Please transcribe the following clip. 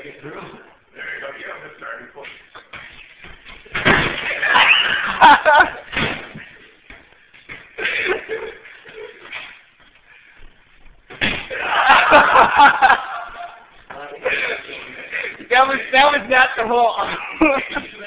get through. There you go. You have the starting point. That was not the whole.